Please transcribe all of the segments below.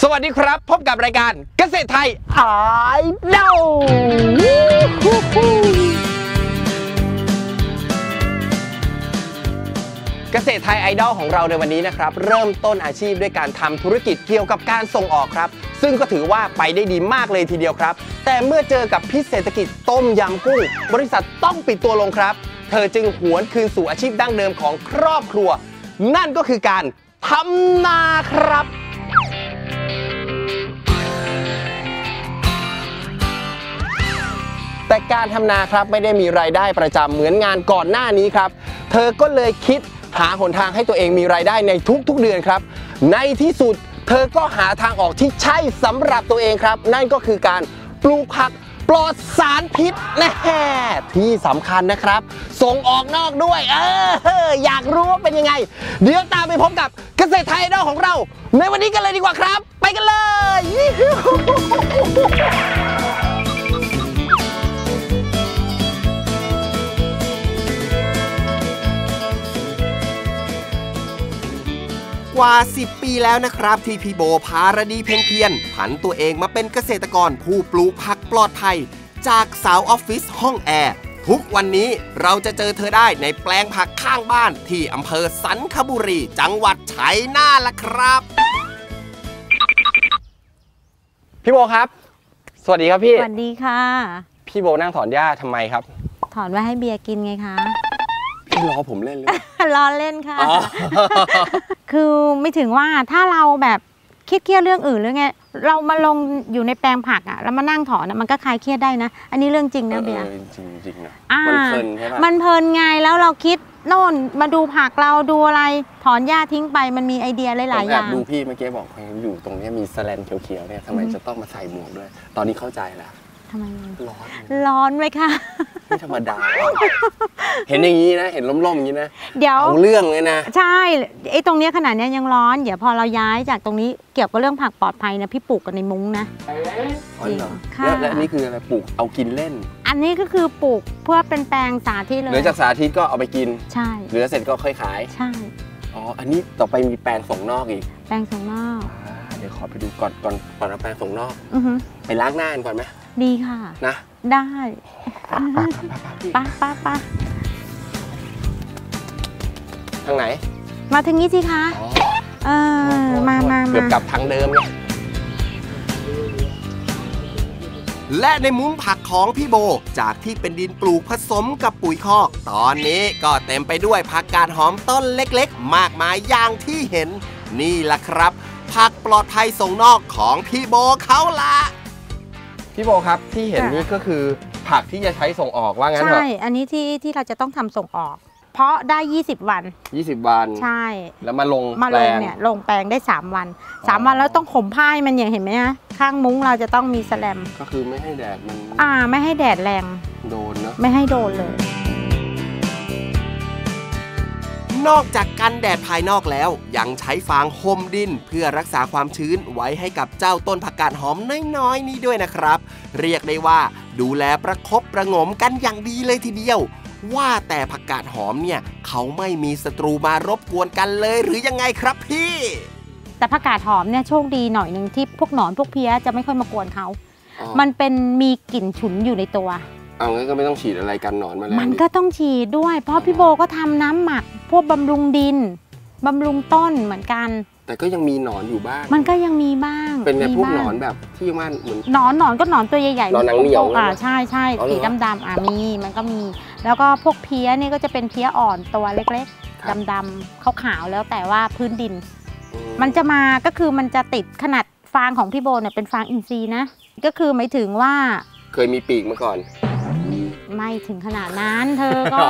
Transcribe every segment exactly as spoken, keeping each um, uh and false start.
สวัสดีครับพบกับรายการเกษตรไทยไอดอลเกษตรไทยไอดอลของเราในวันนี้นะครับเริ่มต้นอาชีพด้วยการทำธุรกิจเกี่ยวกับการส่งออกครับซึ่งก็ถือว่าไปได้ดีมากเลยทีเดียวครับแต่เมื่อเจอกับพิษเศรษฐกิจต้มยำกุ้งบริษัทต้องปิดตัวลงครับเธอจึงหวนคืนสู่อาชีพดั้งเดิมของครอบครัวนั่นก็คือการทำนาครับแต่การทำนาครับไม่ได้มีรายได้ประจำเหมือนงานก่อนหน้านี้ครับเธอก็เลยคิดหาหนทางให้ตัวเองมีรายได้ในทุกๆเดือนครับในที่สุดเธอก็หาทางออกที่ใช่สำหรับตัวเองครับนั่นก็คือการปลูกผักปลอดสารพิษแน่ที่สำคัญนะครับส่งออกนอกด้วยเอออยากรู้ว่าเป็นยังไงเดี๋ยวตามไปพบกับเกษตรไทยไอดอลของเราในวันนี้กันเลยดีกว่าครับไปกันเลยกว่าสิบปีแล้วนะครับที่พี่โบพารดีเพ็งเพียรผันตัวเองมาเป็นเกษตรกรผู้ปลูกผักปลอดภัยจากสาวออฟฟิศห้องแอร์ทุกวันนี้เราจะเจอเธอได้ในแปลงผักข้างบ้านที่อำเภอสันคบุรีจังหวัดชัยนาทละครับพี่โบครับสวัสดีครับพี่สวัสดีค่ะพี่โบนั่งถอนหญ้าทำไมครับถอนไว้ให้เบียร์กินไงคะพี่ล้อผมเล่นเลยล้อเล่นค่ะ คือไม่ถึงว่าถ้าเราแบบเครียดเรื่องอื่นหรือไงเรามาลงอยู่ในแปลงผักอ่ะแล้วมานั่งถอนมันก็คลายเครียดได้นะอันนี้เรื่องจริงนะเบียร์จริงจริงนะมันเพลินใช่ไหมมันเพลินไงแล้วเราคิดโน่นมาดูผักเราดูอะไรถอนหญ้าทิ้งไปมันมีไอเดียหลายๆอย่างดูพี่เมื่อกี้บอกอยู่ตรงนี้มีแสแลนเขียวๆเนี่ยทำไมจะต้องมาใส่หมวกด้วยตอนนี้เข้าใจแล้วทำไมร้อนร้อนไหมคะไม่ธรรมดาเห็นอย่างนี้นะเห็นล่มๆอย่างนี้นะเดี๋ยวเอาเรื่องเลยนะใช่ไอ้ตรงนี้ขนาดนี้ยังร้อนเดี๋ยวพอเราย้ายจากตรงนี้เกี่ยวกับเรื่องผักปลอดภัยนะพี่ปลูกกันในมุ้งนะจริงค่ะและอันนี้คืออะไรปลูกเอากินเล่นอันนี้ก็คือปลูกเพื่อเป็นแปลงสาธิตเลยเหลือจากสาธิตก็เอาไปกินใช่เหลือเสร็จก็ค่อยขายใช่อ๋ออันนี้ต่อไปมีแปลงส่งนอกอีกแปลงส่งนอกเดี๋ยวขอไปดูก่อนก่อนก่อนเอาแปลงส่งนอกไปล้างหน้าก่อนไหมดีค่ะนะได้ป้าป้าป้าทางไหนมาทางนี้สิคะเออมามาเกือบกลับทางเดิมเนี่ยและในมุ้งผักของพี่โบจากที่เป็นดินปลูกผสมกับปุ๋ยคอกตอนนี้ก็เต็มไปด้วยผักกาดหอมต้นเล็กๆมากมายอย่างที่เห็นนี่ล่ะครับผักปลอดภัยส่งนอกของพี่โบเขาละพี่โบครับที่เห็นนี่ก็คือผักที่จะใช้ส่งออกว่างั้นเหรอใช่อันนี้ที่ที่เราจะต้องทำส่งออกเพราะได้ยี่สิบวันยี่สิบวันใช่แล้วมาลงมาลงเนี่ยลงแปลงได้สามวันสามวันแล้วต้องห่มผ้ามันอย่างเห็นไหมฮะข้างมุ้งเราจะต้องมีแสแลมก็คือไม่ให้แดดมันอ่าไม่ให้แดดแรงโดนเนาะไม่ให้โดนเลยนอกจากกันแดดภายนอกแล้วยังใช้ฟางห่มดินเพื่อรักษาความชื้นไว้ให้กับเจ้าต้นผักกาดหอมน้อยๆนี้ด้วยนะครับเรียกได้ว่าดูแลประคบประงมกันอย่างดีเลยทีเดียวว่าแต่ผักกาดหอมเนี่ยเขาไม่มีศัตรูมารบกวนกันเลยหรือยังไงครับพี่แต่ผักกาดหอมเนี่ยโชคดีหน่อยนึงที่พวกหนอนพวกเพี้ยจะไม่ค่อยมากวนเขามันเป็นมีกลิ่นฉุนอยู่ในตัวเอางั้นก็ไม่ต้องฉีดอะไรกันหนอนมาแล้วมันก็ต้องฉีดด้วยเพราะพี่โบก็ทำน้ำหมักพวกบำรุงดินบำรุงต้นเหมือนกันแต่ก็ยังมีหนอนอยู่บ้างมันก็ยังมีบ้างเป็นไงพวกหนอนแบบที่ว่าเหมือนหนอนหนอนก็หนอนตัวใหญ่ๆหนอนหนังเหนียวอ่าใช่ใช่สีดำๆอ่ามีมันก็มีแล้วก็พวกเพี้ยนี่ก็จะเป็นเพี้ยอ่อนตัวเล็กๆดำๆขาวๆแล้วแต่ว่าพื้นดินมันจะมาก็คือมันจะติดขนาดฟางของพี่โบเนี่ยเป็นฟางอินทรีย์นะก็คือหมายถึงว่าเคยมีปีกมาก่อนไม่ถึงขนาดนั้นเธอก็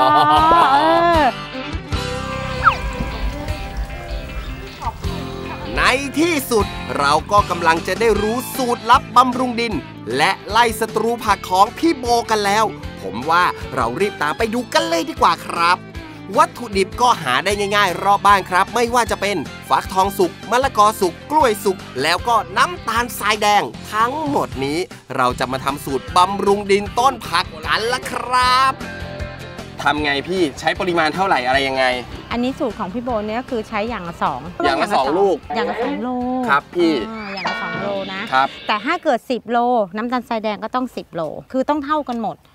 ในที่สุดเราก็กำลังจะได้รู้สูตรลับบำรุงดินและไล่ศัตรูผักของพี่โบกันแล้วผมว่าเรารีบตามไปดูกันเลยดีกว่าครับวัตถุดิบก็หาได้ง่ายๆรอบบ้านครับไม่ว่าจะเป็นฟักทองสุกมะละกอสุกกล้วยสุกแล้วก็น้ำตาลทรายแดงทั้งหมดนี้เราจะมาทำสูตรบำรุงดินต้นผักกันละครับทำไงพี่ใช้ปริมาณเท่าไหร่อะไรยังไงอันนี้สูตรของพี่โบเนี่ยก็คือใช้อย่างละสองอย่างละสองลูกอย่างละสองลูกครับพี่อย่างละสององโลนะครับ แต่ถ้าเกิดสิบโลน้ำตาลทรายแดงก็ต้องสิบโลคือต้องเท่ากันหมด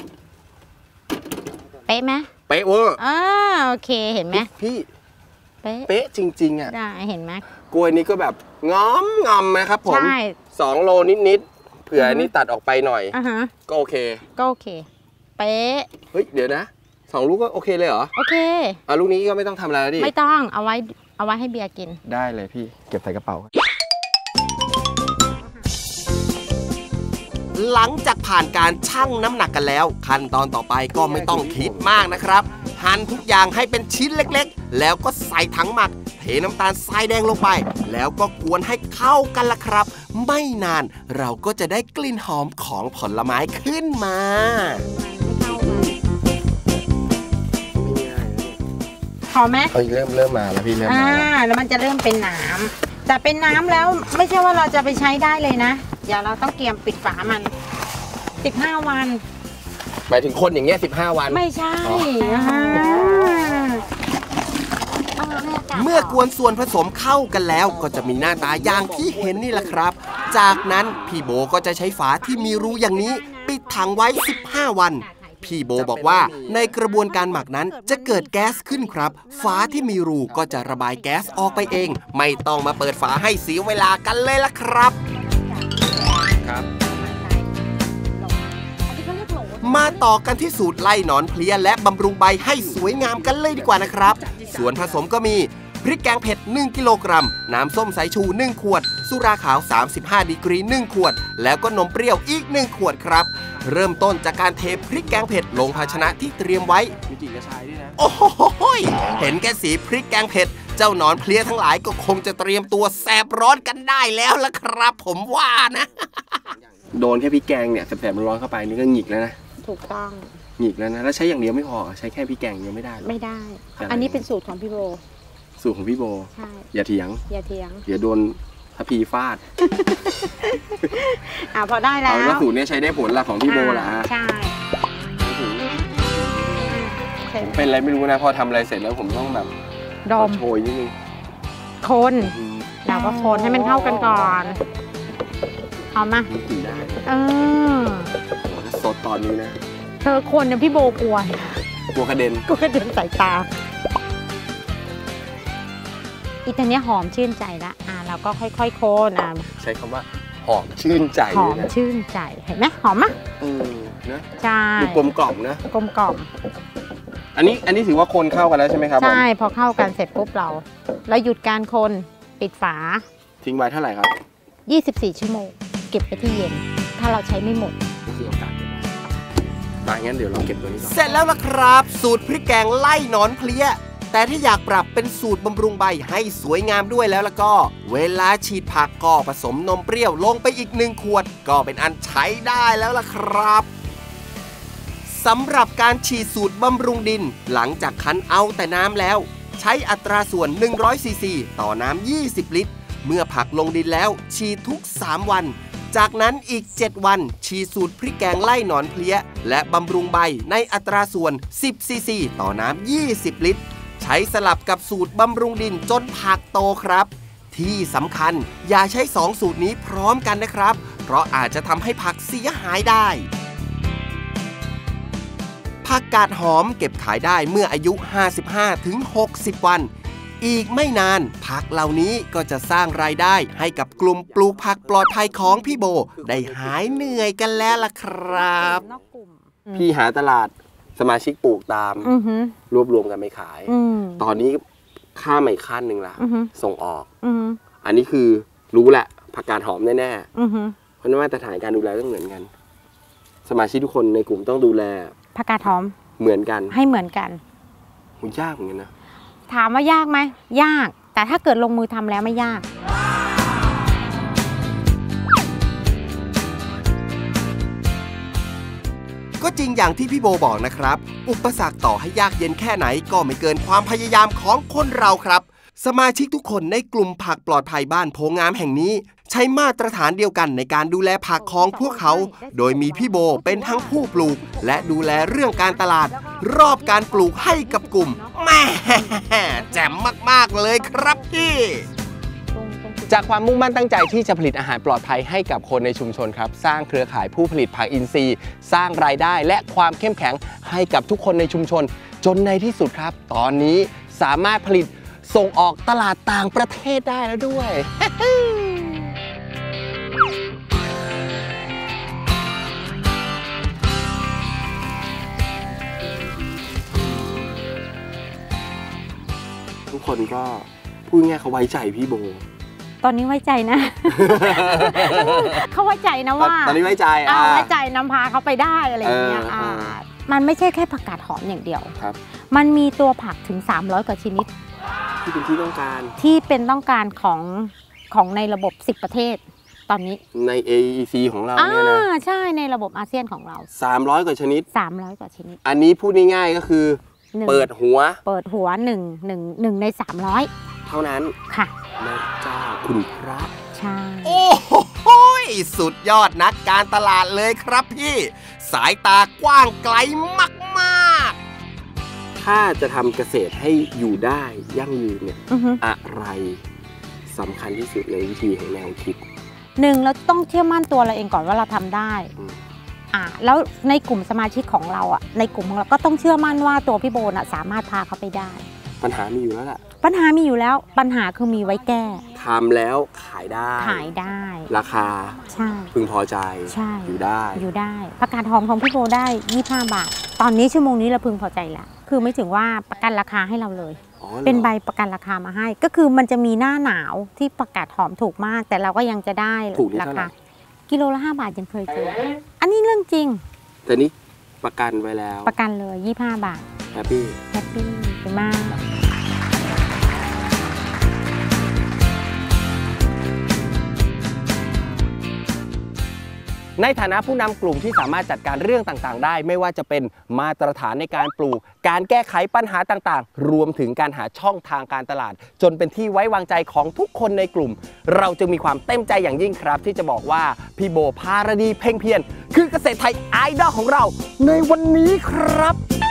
เป๊ะไหมเป๊ะเวอร์อ่าโอเคเห็นไหมพี่เป๊ะเป๊ะจริงๆอ่ะได้เห็นไหมกล้วยนี้ก็แบบง้อมงอมนะครับผมใช่สองโลนิดๆเผื่อนี่ตัดออกไปหน่อยอ่าฮะก็โอเคก็โอเคเป๊ะเฮ้ยเดี๋ยวนะสองลูกก็โอเคเลยเหรอโอเคอ่ะลูกนี้ก็ไม่ต้องทำอะไรแล้วดิไม่ต้องเอาไว้เอาไว้ให้เบียร์กินได้เลยพี่เก็บใส่กระเป๋าหลังจากผ่านการชั่งน้ำหนักกันแล้วขั้นตอนต่อไปก็ไม่ต้องคิดมากนะครับหั่นทุกอย่างให้เป็นชิ้นเล็กๆแล้วก็ใส่ถังหมักเทน้ำตาลทรายแดงลงไปแล้วก็กวนให้เข้ากันละครับไม่นานเราก็จะได้กลิ่นหอมของผลไม้ขึ้นมาหอมไหมเฮ้ยเริ่มเริ่มมาแล้วพี่เริ่มมาแล้วมันจะเริ่มเป็นน้ำแต่เป็นน้ำแล้วไม่ใช่ว่าเราจะไปใช้ได้เลยนะเดี๋ยวเราต้องเตรียมปิดฝามันสิบห้าวันหมายถึงคนอย่างเงี้ยสิบห้าวันไม่ใช่เมื่อกวนส่วนผสมเข้ากันแล้วก็จะมีหน้าตาอย่างที่เห็นนี่แหละครับจากนั้นพี่โบก็จะใช้ฝาที่มีรูอย่างนี้ปิดถังไว้สิบห้าวันพี่โบบอกว่าในกระบวนการหมักนั้นจะเกิดแก๊สขึ้นครับฝาที่มีรูก็จะระบายแก๊สออกไปเองไม่ต้องมาเปิดฝาให้เสียเวลากันเลยล่ะครับครับมาต่อกันที่สูตรไล่หนอนเพลี้ยและบำรุงใบให้สวยงามกันเลยดีกว่านะครับส่วนผสมก็มีพริกแกงเผ็ดหนึ่งกิโลกรัมน้ำส้มสายชูหนึ่งขวดสุราขาวสามสิบห้าดีกรีหนึ่งขวดแล้วก็นมเปรี้ยวอีกหนึ่งขวดครับเริ่มต้นจากการเทพริกแกงเผ็ดลงภาชนะที่เตรียมไว้มีกลิ่นกระชายด้วยนะโอ้โหเห็นแค่สีพริกแกงเผ็ดเจ้าหนอนเพลี้ยทั้งหลายก็คงจะเตรียมตัวแสบร้อนกันได้แล้วล่ะครับผมว่านะโดนแค่พริกแกงเนี่ยแสบๆร้อนเข้าไปนี่ก็หงิกแล้วนะถูกต้องหงิกแล้วนะแล้วใช้อย่างเดียวไม่พอใช้แค่พริกแกงยังไม่ได้ไม่ได้อันนี้เป็นสูตรของพี่โบสูตรของพี่โบใช่อย่าเถียงอย่าเถียงเดี๋ยวโดนทัพพีฟาดอ่าพอได้แล้วเอาสูตรนี้ใช้ได้ผลละของพี่โบละใช่ผมเป็นอะไรไม่รู้นะพอทำอะไรเสร็จแล้วผมต้องแบบดมโชยนิดนึงคนเราก็คนให้มันเข้ากันก่อนเอามากินได้เออสดตอนนี้นะเธอคนเนี่ยพี่โบกลัวกลัวกระเด็นกลัวกระเด็นสายตาอีตอนนี้หอมชื่นใจละอ่าเราก็ค่อยๆโคนอ่ะใช้คำว่าหอมชื่นใจหอมชื่นใจเห็นไหมหอมมะอืมนะใช่กลมกล่อมนะกลมกล่อมอันนี้อันนี้ถือว่าคนเข้ากันแล้วใช่ไหมครับใช่พอเข้ากันเสร็จปุ๊บเราเราหยุดการคนปิดฝาทิ้งไว้เท่าไหร่ครับยี่สิบสี่ชั่วโมงเก็บไปที่เย็นถ้าเราใช้ไม่หมดก็คือโอกาสเก็บไว้ได้งั้นเดี๋ยวเราเก็บตัวนี้ก่อนเสร็จแล้วนะครับสูตรพริกแกงไล่หนอนเพลี้ยแต่ถ้าอยากปรับเป็นสูตรบำรุงใบให้สวยงามด้วยแล้วแล้วก็เวลาฉีดผักก็ผสมนมเปรี้ยวลงไปอีกหนึ่งขวดก็เป็นอันใช้ได้แล้วล่ะครับสำหรับการฉีดสูตรบำรุงดินหลังจากคั้นเอาแต่น้ำแล้วใช้อัตราส่วนหนึ่งร้อยซีซีต่อน้ำยี่สิบลิตรเมื่อผักลงดินแล้วฉีดทุกสามวันจากนั้นอีกเจ็ดวันฉีดสูตรพริกแกงไล่หนอนเพลี้ยและบำรุงใบในอัตราส่วนสิบซีซีต่อน้ำยี่สิบลิตรใช้สลับกับสูตรบำรุงดินจนผักโตครับที่สำคัญอย่าใช้สองสูตรนี้พร้อมกันนะครับเพราะอาจจะทำให้ผักเสียหายได้ผักกาดหอมเก็บขายได้เมื่ออายุ ห้าสิบห้าถึงหกสิบ วันอีกไม่นานผักเหล่านี้ก็จะสร้างรายได้ให้กับกลุ่มปลูกผักปลอดภัยของพี่โบได้หายเหนื่อยกันแล้วล่ะครับพี่หาตลาดสมาชิกปลูกตามรวบรวมกันไปขายตอนนี้ข้ามอีกขั้นหนึ่งละส่งออกอันนี้คือรู้แหละผักกาดหอมแน่ๆเพราะมาตรฐานการดูแลต้องเหมือนกันสมาชิกทุกคนในกลุ่มต้องดูแลผักกาดหอมเหมือนกันให้เหมือนกันมันยากเหมือนกันนะถามว่ายากไหมยากแต่ถ้าเกิดลงมือทำแล้วไม่ยากก็จริงอย่างที่พี่โบบอกนะครับอุปสรรคต่อให้ยากเย็นแค่ไหนก็ไม่เกินความพยายามของคนเราครับสมาชิกทุกคนในกลุ่มผักปลอดภัยบ้านโพงามแห่งนี้ใช้มาตรฐานเดียวกันในการดูแลผักของพวกเขาโดยมีพี่โบเป็นทั้งผู้ปลูกและดูแลเรื่องการตลาดรอบการปลูกให้กับกลุ่มแม่แจ่มมากๆเลยครับพี่จากความมุ่งมั่นตั้งใจที่จะผลิตอาหารปลอดภัยให้กับคนในชุมชนครับสร้างเครือข่ายผู้ผลิตผักอินทรีย์สร้างรายได้และความเข้มแข็งให้กับทุกคนในชุมชนจนในที่สุดครับตอนนี้สามารถผลิตส่งออกตลาดต่างประเทศได้แล้วด้วย ทุกคนก็พูดง่ายเขาไว้ใจพี่โบตอนนี้ไว้ใจนะ เขาไว้ใจนะว่าตอนนี้ไว้ใจอ่าไว้ใจนำพาเขาไปได้อะไรอย่างเงี้ยเอออ่าเออมันไม่ใช่แค่ผักกาดหอมอย่างเดียวครับมันมีตัวผักถึงสามร้อยกว่าชนิดที่เป็นที่ต้องการที่เป็นต้องการของของในระบบสิบประเทศตอนนี้ใน เอ อี ซี ของเราอ่าเนี่ยนะใช่ในระบบอาเซียนของเราสามร้อยกว่าชนิดสามร้อยกว่าชนิดอันนี้พูดง่ายๆก็คือหนึ่งเปิดหัวเปิดหัวหนึ่งหนึ่งหนึ่งในสามร้อยเท่านั้นค่ะแม่เจ้าคุณพระใช่โอ้โหสุดยอดนักการตลาดเลยครับพี่ สายตากว้างไกลมากๆถ้าจะทำเกษตรให้อยู่ได้ยั่งยืนเนี่ยอือฮึอะไรสำคัญที่สุดในวิธีของแนวคิดหนึ่งเราต้องเชื่อมั่นตัวเราเองก่อนว่าเราทำได้อืมอ่าแล้วในกลุ่มสมาชิกของเราอ่ะในกลุ่มของเราก็ต้องเชื่อมั่นว่าตัวพี่โบน่ะสามารถพาเขาไปได้ปัญหามีอยู่แล้วล่ะปัญหามีอยู่แล้วปัญหาคือมีไว้แก้ทำแล้วขายได้ขายได้ราคาใช่พึงพอใจใช่อยู่ได้อยู่ได้ประกาศหอมของพี่โบได้ยี่สิบห้าบาท ตอนนี้ชั่วโมงนี้เราพึงพอใจแล้วคือไม่ถึงว่าประกันราคาให้เราเลยอ๋อหรอเป็นใบประกันราคามาให้ ก็คือมันจะมีหน้าหนาวที่ประกาศหอมถูกมาก แต่เราก็ยังจะได้ถูกที่ราเท่าไหคาร่กิโลละห้าบาทยังเคยเจออันนี้เรื่องจริงแต่นี้ประกันไว้แล้วประกันเลยยี่สิบห้าบาทแฮปปี้แฮปปี้ดีมากในฐานะผู้นำกลุ่มที่สามารถจัดการเรื่องต่างๆ ได้ไม่ว่าจะเป็นมาตรฐานในการปลูก การแก้ไขปัญหาต่างๆ รวมถึงการหาช่องทางการตลาด จนเป็นที่ไว้วางใจของทุกคนในกลุ่ม เราจึงมีความเต็มใจอย่างยิ่งครับ ที่จะบอกว่าพี่โบภารดีเพ่งเพียรคือเกษตรไทยไอดอลของเราในวันนี้ครับ